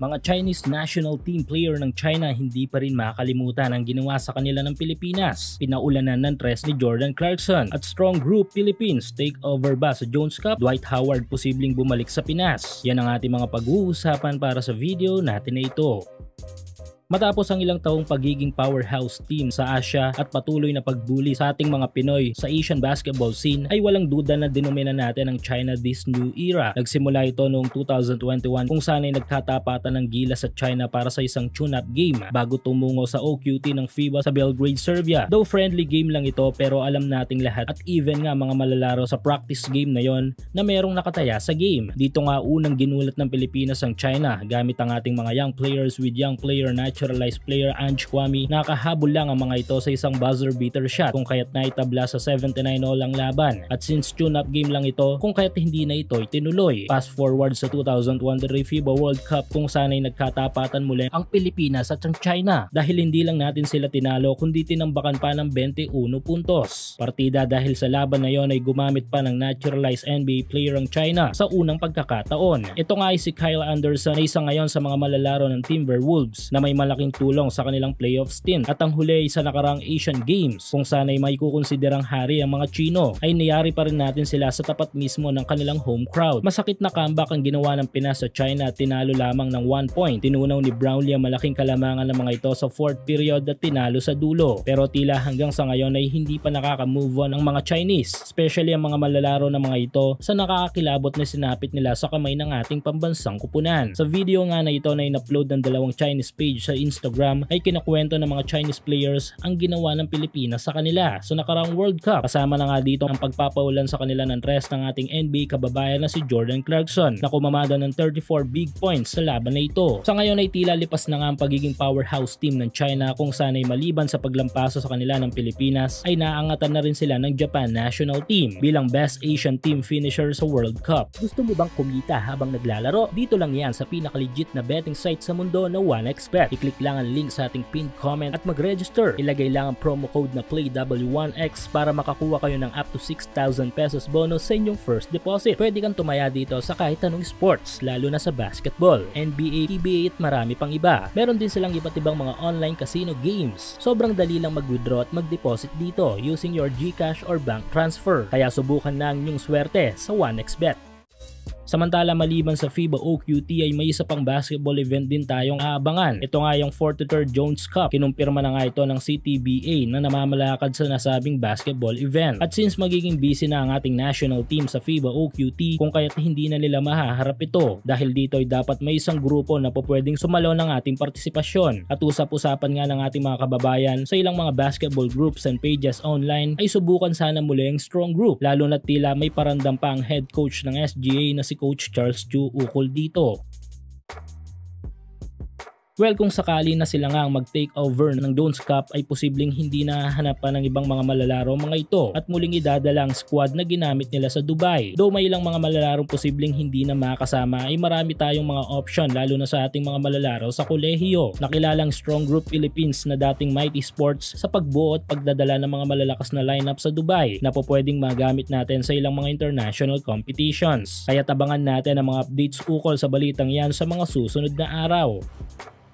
Mga Chinese national team player ng China hindi pa rin makakalimutan ang ginawa sa kanila ng Pilipinas. Pinaulanan ng tres ni Jordan Clarkson at strong group Philippines take over ba sa Jones Cup? Dwight Howard posibleng bumalik sa Pinas? Yan ang ating mga pag-uusapan para sa video natin na ito. Matapos ang ilang taong pagiging powerhouse team sa Asia at patuloy na pagbuli sa ating mga Pinoy sa Asian basketball scene ay walang duda na dinomina natin ang China this new era. Nagsimula ito noong 2021 kung saan ay nagkatapatan ng gilas sa China para sa isang tune-up game bago tumungo sa OQT ng FIBA sa Belgrade, Serbia. Though friendly game lang ito pero alam nating lahat at even nga mga malalaro sa practice game na yon na merong nakataya sa game. Dito nga unang ginulat ng Pilipinas ang China gamit ang ating mga young players with young player naturalized player Ange Kwame. Nakahabol lang ang mga ito sa isang buzzer beater shot kung kaya't naitabla sa 79 all ang laban. At since tune-up game lang ito, kung kaya't hindi na ito tinuloy. Fast forward sa 2023 FIBA World Cup kung saan ay nagkatapatan muli ang Pilipinas at ang China dahil hindi lang natin sila tinalo kundi tinambakan pa ng 21 puntos. Partida dahil sa laban na yon ay gumamit pa ng naturalized NBA player ang China sa unang pagkakataon. Ito nga ay si Kyle Anderson na isa ngayon sa mga malalaro ng Timberwolves na may malaking tulong sa kanilang playoff stint. At ang huli sa nakarang Asian Games kung saan ay may kukonsiderang hari ang mga Chino ay niyari pa rin natin sila sa tapat mismo ng kanilang home crowd. Masakit na comeback ang ginawa ng Pinas sa China at tinalo lamang ng 1 point. Tinunaw ni Brownlee ang malaking kalamangan ng mga ito sa 4th period at tinalo sa dulo. Pero tila hanggang sa ngayon ay hindi pa nakaka-move on ang mga Chinese, especially ang mga malalaro ng mga ito sa nakakakilabot na sinapit nila sa kamay ng ating pambansang kupunan. Sa video nga na ito na in-upload ng dalawang Chinese page sa Instagram ay kinakwento ng mga Chinese players ang ginawa ng Pilipinas sa kanila sa nakarang World Cup. Kasama na nga dito ang pagpapaulan sa kanila ng tres ng ating NBA kababayan na si Jordan Clarkson na kumamada ng 34 big points sa laban na ito. Sa ngayon ay tila lipas na nga ang pagiging powerhouse team ng China kung saan ay maliban sa paglampaso sa kanila ng Pilipinas ay naangatan na rin sila ng Japan national team bilang best Asian team finisher sa World Cup. Gusto mo bang kumita habang naglalaro? Dito lang yan sa pinaka-legit na betting site sa mundo na 1xBet. I-click lang ang link sa ating pinned comment at mag-register. Ilagay lang ang promo code na PLAYW1X para makakuha kayo ng up to 6,000 pesos bonus sa inyong first deposit. Pwede kang tumaya dito sa kahit anong sports, lalo na sa basketball, NBA, PBA at marami pang iba. Meron din silang iba't ibang mga online casino games. Sobrang dali lang mag-withdraw at mag-deposit dito using your GCash or bank transfer. Kaya subukan na ang inyong swerte sa 1xBet. Samantala maliban sa FIBA OQT ay may isa pang basketball event din tayong aabangan. Ito nga yung 43rd Jones Cup. Kinumpirma na nga ito ng CTBA na namamalakad sa nasabing basketball event. At since magiging busy na ang ating national team sa FIBA OQT kung kaya't hindi na nila mahaharap ito dahil dito ay dapat may isang grupo na pwedeng sumalo ng ating partisipasyon. At usap-usapan nga ng ating mga kababayan sa ilang mga basketball groups and pages online ay subukan sana muli ang strong group lalo na tila may parandam pa ang head coach ng SGA na si Coach Charles Chu ukol dito. Well, kung sakali na sila nga ang mag-take over ng Jones Cup ay posibleng hindi nahahanap pa ng ibang mga malalaro mga ito at muling idadala ang squad na ginamit nila sa Dubai. Though may ilang mga malalarong posibleng hindi na makasama ay marami tayong mga option lalo na sa ating mga malalaro sa kolehiyo. Nakilalang Strong Group Philippines na dating Mighty Sports sa pagbuo at pagdadala ng mga malalakas na lineup sa Dubai na pwedeng magamit natin sa ilang mga international competitions. Kaya tabangan natin ang mga updates ukol sa balitang yan sa mga susunod na araw.